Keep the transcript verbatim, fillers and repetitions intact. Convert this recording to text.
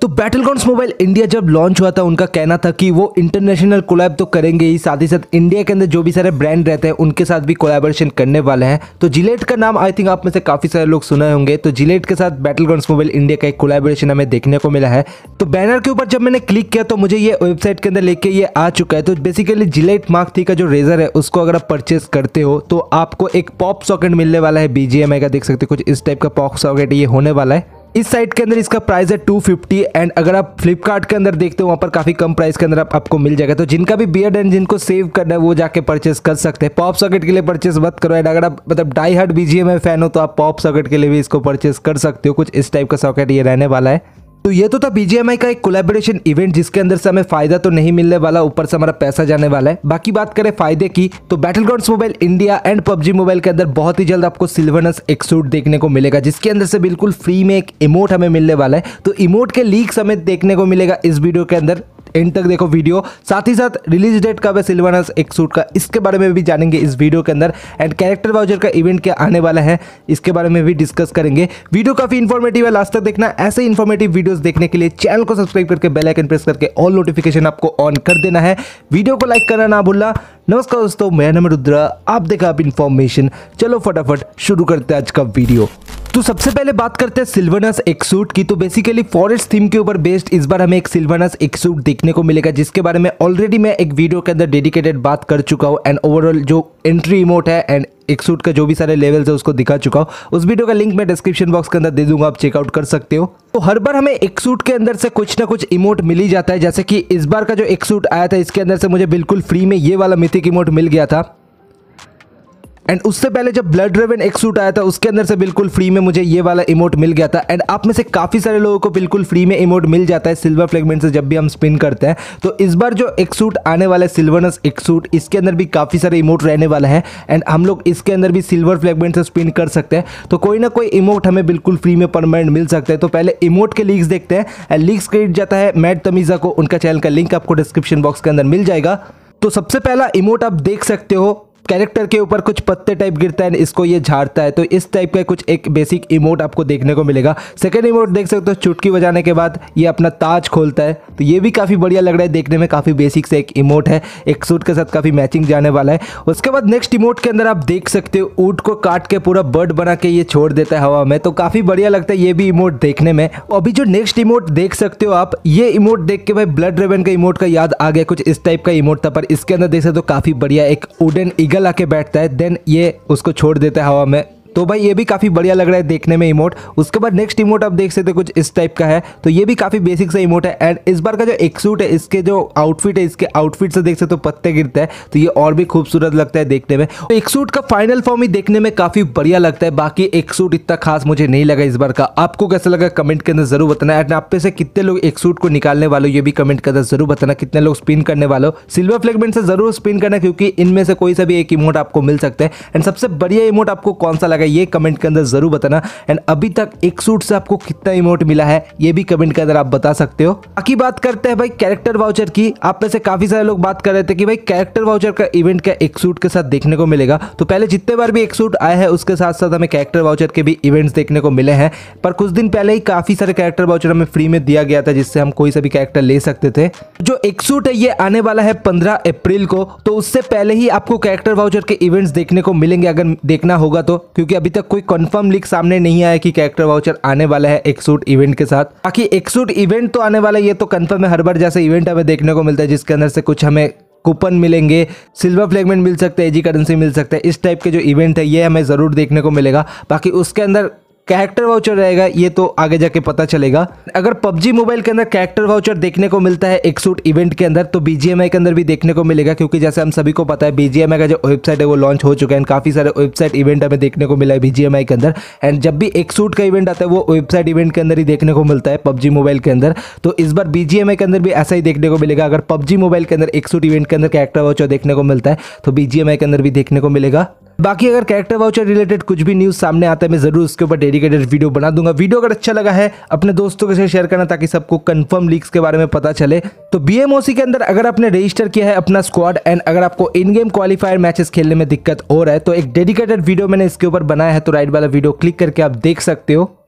तो Battlegrounds mobile India जब launch हुआ था उनका कहना था कि वो इंटरनेशनल कोलैब तो करेंगे ही, साथ ही साथ इंडिया के अंदर जो भी सारे ब्रांड रहते हैं उनके साथ भी कोलैबोरेशन करने वाले हैं। तो जिलेट का नाम आई थिंक आप में से काफी सारे लोग सुने होंगे। तो जिलेट के साथ बैटलग्राउंड्स मोबाइल इंडिया का एक कोलैबोरेशन हमें देखने को मिला है। तो बैनर के ऊपर जब मैंने क्लिक किया तो मुझे ये वेबसाइट के अंदर लेके ये आ चुका है। तो बेसिकली जिलेट मार्क थ्री का जो रेजर है उसको अगर आप परचेस करते हो तो आपको एक पॉप सॉकेट मिलने वाला है बीजीएमआई का, देख सकते हो कुछ इस टाइप का पॉप सॉकेट ये होने वाला है। इस साइट के अंदर इसका प्राइस है टू फिफ्टी एंड अगर आप फ्लिपकार्ट के अंदर देखते हो वहाँ पर काफी कम प्राइस के अंदर आप, आपको मिल जाएगा। तो जिनका भी बियर्ड एंड जिनको सेव करना है वो जाके परचेस कर सकते हैं। पॉप सॉकेट के लिए परचेस मत करो एंड अगर आप मतलब डाई हार्ड बीजीएमआई फैन हो तो आप पॉप सॉकेट के लिए भी इसको परचेस कर सकते हो। कुछ इस टाइप का सॉकेट ये रहने वाला है। तो ये तो था बीजीएमआई का एक कोलैबोरेशन इवेंट जिसके अंदर से हमें फायदा तो नहीं मिलने वाला, ऊपर से हमारा पैसा जाने वाला है। बाकी बात करें फायदे की तो Battlegrounds mobile India and PUBG mobile के अंदर बहुत ही जल्द आपको सिल्वरनस एक सूट देखने को मिलेगा जिसके अंदर से बिल्कुल फ्री में एक इमोट हमें मिलने वाला है। तो इमोट के लीक्स हमें देखने को मिलेगा इस वीडियो के अंदर, एंड तक देखो वीडियो। साथ ही साथ रिलीज डेट कब है सिल्वरनस एक सूट का इसके बारे में भी जानेंगे इस वीडियो के अंदर। एंड कैरेक्टर वाउचर का इवेंट क्या आने वाला है इसके बारे में भी डिस्कस करेंगे। वीडियो काफी इंफॉर्मेटिव है, लास्ट तक देखना। ऐसे इंफॉर्मेटिव वीडियोस देखने के लिए चैनल को सब्सक्राइब करके बेल आइकन प्रेस करके ऑल नोटिफिकेशन आपको ऑन कर देना है। वीडियो को लाइक करना ना भूलना। नमस्कार दोस्तों, मैं नाम रुद्रा, आप देखा आप इन्फॉर्मेशन। चलो फटाफट शुरू करते हैं आज का वीडियो। तो सबसे पहले बात करते हैं सिल्वरनस एक सूट की। तो बेसिकली फॉरेस्ट थीम के ऊपर बेस्ड इस बार हमें एक सिल्वरनस एक सूट देखने को मिलेगा जिसके बारे में ऑलरेडी मैं एक वीडियो के अंदर डेडिकेटेड बात कर चुका हूँ। एंड ओवरऑल जो एंट्री इमोट है एंड एक सूट का जो भी सारे लेवल्स है उसको दिखा चुका हूँ। उस वीडियो का लिंक मैं डिस्क्रिप्शन बॉक्स के अंदर दे दूंगा, आप चेकआउट कर सकते हो। तो हर बार हमें एक सूट के अंदर से कुछ ना कुछ इमोट मिल ही जाता है। जैसे कि इस बार का जो एक सूट आया था इसके अंदर से मुझे बिल्कुल फ्री में ये वाला मिथिक इमोट मिल गया था। एंड उससे पहले जब ब्लड रेवन एक सूट आया था उसके अंदर से बिल्कुल फ्री में मुझे ये वाला इमोट मिल गया था। एंड आप में से काफी सारे लोगों को बिल्कुल फ्री में इमोट मिल जाता है सिल्वर फ्रेगमेंट से जब भी हम स्पिन करते हैं। तो इस बार जो एक सूट आने वाला है सिल्वरनस एक सूट, इसके अंदर भी काफी सारे इमोट रहने वाला है एंड हम लोग इसके अंदर भी सिल्वर फ्रेगमेंट से स्पिन कर सकते हैं। तो कोई ना कोई इमोट हमें बिल्कुल फ्री में परमानेंट मिल सकता है। तो पहले इमोट के लीक्स देखते हैं। एंड लीक्स क्रेडिट जाता है मैड तमीजा को, उनका चैनल का लिंक आपको डिस्क्रिप्शन बॉक्स के अंदर मिल जाएगा। तो सबसे पहला इमोट आप देख सकते हो, कैरेक्टर के ऊपर कुछ पत्ते टाइप गिरता है, इसको ये झाड़ता है। तो इस टाइप का कुछ एक बेसिक इमोट आपको देखने को मिलेगा। सेकंड इमोट देख सकते हो, चुटकी बजाने के बाद ये अपना ताज खोलता है। तो ये भी काफ़ी बढ़िया लग रहा है देखने में, काफ़ी बेसिक से एक इमोट है, एक सूट के साथ काफ़ी मैचिंग जाने वाला है। उसके बाद नेक्स्ट इमोट के अंदर आप देख सकते हो ऊँट को काट के पूरा बर्ड बना के ये छोड़ देता है हवा में। तो काफ़ी बढ़िया लगता है ये भी इमोट देखने में। अभी जो नेक्स्ट इमोट देख सकते हो आप, ये इमोट देख के भाई ब्लड रेवन का इमोट का याद आ गया। कुछ इस टाइप का इमोट था पर इसके अंदर देख सकते हो काफ़ी बढ़िया एक वुडन ईगल आके बैठता है, देन ये उसको छोड़ देता है हवा में। तो भाई ये भी काफ़ी बढ़िया लग रहा है देखने में इमोट। उसके बाद नेक्स्ट इमोट आप देख सकते हो कुछ इस टाइप का है। तो ये भी काफ़ी बेसिक सा इमोट है। एंड इस बार का जो एक सूट है इसके जो आउटफिट है, इसके आउटफिट से देख सकते हो पत्ते गिरता है। तो ये और भी खूबसूरत लगता है देखने में। तो एक सूट का फाइनल फॉर्म ही देखने में काफ़ी बढ़िया लगता है। बाकी एक सूट इतना खास मुझे नहीं लगा इस बार का। आपको कैसा लगा कमेंट के अंदर जरूर बताना। एंड आप पे से कितने लोग एक सूट को निकालने वाले हो ये भी कमेंट के अंदर जरूर बताना। कितने लोग स्पिन करने वाले हो, सिल्वर फ्रेगमेंट से जरूर स्पिन करना क्योंकि इनमें से कोई सा भी एक इमोट आपको मिल सकता है। एंड सबसे बढ़िया इमोट आपको कौन सा लगा ये कमेंट के अंदर जरूर बताना। एंड अभी तक एक सूट से आपको कितना इमोट मिला है ये भी कमेंट के अंदर आप बता सकते हो। बाकी बात करते हैं भाई कैरेक्टर वाउचर की। आप में से काफी सारे लोग बात कर रहे थे कि भाई कैरेक्टर वाउचर का इवेंट क्या एक सूट के साथ देखने को मिलेगा। तो पहले जितने बार भी एक सूट आया है उसके साथ साथ हमें कैरेक्टर वाउचर के भी इवेंट्स देखने को मिले हैं। पर कुछ दिन पहले ही काफी सारे कैरेक्टर वाउचर हमें फ्री में दिया गया था जिससे हम कोई सा भी कैरेक्टर ले सकते थे। जो एक सूट है ये आने वाला है पंद्रह अप्रैल को। तो उससे पहले ही आपको कैरेक्टर वाउचर के इवेंट्स देखने को मिलेंगे अगर देखना होगा तो, क्योंकि अभी तक कोई कंफर्म लीक सामने नहीं आया कि कैरेक्टर वाउचर आने वाला है एक सूट इवेंट के साथ। बाकी एक सूट इवेंट तो आने वाला है, ये तो कंफर्म है। हर बार जैसे इवेंट हमें देखने को मिलता है जिसके अंदर से कुछ हमें कूपन मिलेंगे, सिल्वर फ्रेगमेंट मिल सकते हैं, एजी करेंसी मिल सकता है, इस टाइप के जो इवेंट है ये हमें जरूर देखने को मिलेगा। बाकी उसके अंदर कैरेक्टर वाउचर रहेगा ये तो आगे जाके पता चलेगा। अगर पबजी मोबाइल के अंदर कैरेक्टर वाउचर देखने को मिलता है एक सूट इवेंट के अंदर तो बीजीएमआई के अंदर भी देखने को मिलेगा, क्योंकि जैसे हम सभी को पता है बीजीएमआई का जो वेबसाइट है वो लॉन्च हो चुका है। काफी सारे वेबसाइट इवेंट हमें देखने को मिला है बीजीएमआई के अंदर। एंड जब भी एक सूट का इवेंट आता है वो वेबसाइट इवेंट के अंदर ही देखने को मिलता है पबजी मोबाइल के अंदर। तो इस बार बीजीएमआई के अंदर भी ऐसा ही देखने को मिलेगा। अगर पबजी मोबाइल के अंदर एक सूट इवेंट के अंदर कैरेक्टर वाउचर देखने को मिलता है तो बीजीएमआई के अंदर भी देखने को मिलेगा। बाकी अगर कैरेक्टर वाउचर रिलेटेड कुछ भी न्यूज सामने आता है मैं जरूर उसके ऊपर डेडिकेटेड वीडियो बना दूंगा। वीडियो अगर अच्छा लगा है अपने दोस्तों के साथ शेयर करना ताकि सबको कंफर्म लीक्स के बारे में पता चले। तो बीएमओसी के अंदर अगर आपने रजिस्टर किया है अपना स्क्वाड एंड अगर आपको इन गेम क्वालिफायर मैचेस खेलने में दिक्कत हो रहा है तो एक डेडिकेटेड वीडियो मैंने इसके ऊपर बनाया है। तो राइट वाला वीडियो क्लिक करके आप देख सकते हो।